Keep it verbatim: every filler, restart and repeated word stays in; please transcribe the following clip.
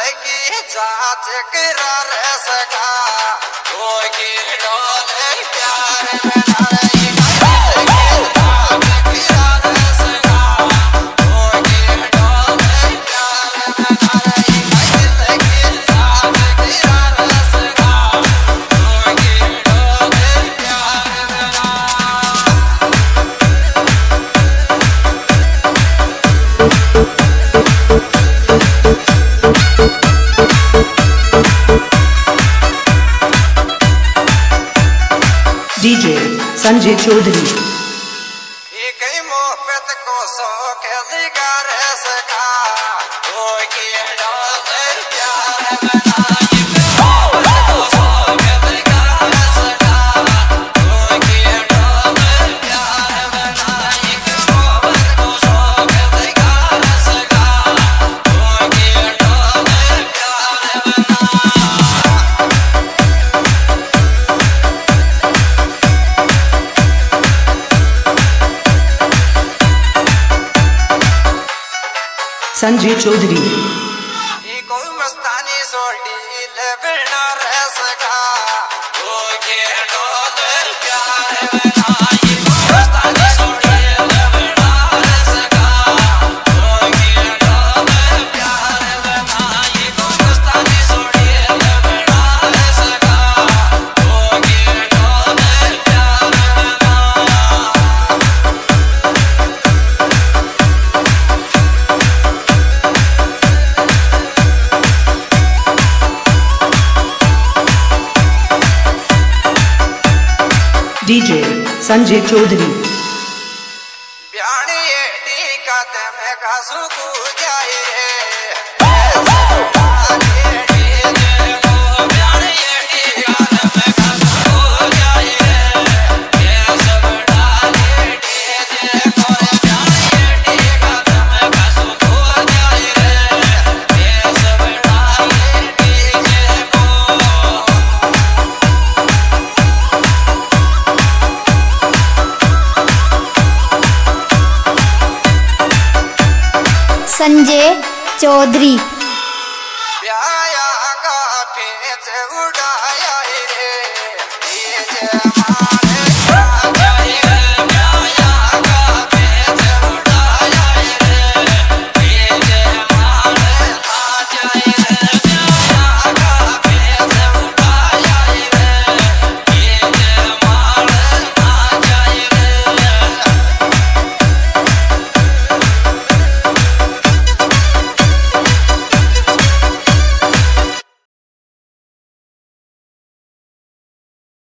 की जांच करा रे सका कोई की डोले प्यार में ना डीजे संजय चौधरी एक मोहब्बत को सो के लिखा रे सका कोई की डोले प्यार में ना संजय चौधरी कोई मस्तानी सोटी ले बिना रह सका कोई के डोले प्यार में ना मस्तानी सोटी ले बिना रह सका कोई के डोले प्यार में ना कोई मस्तानी सोटी ले बिना रह सका कोई के डोले प्यार में ना डीजे संजय चौधरी ब्याणी एडी कदम का सुकू जाए संजय चौधरी।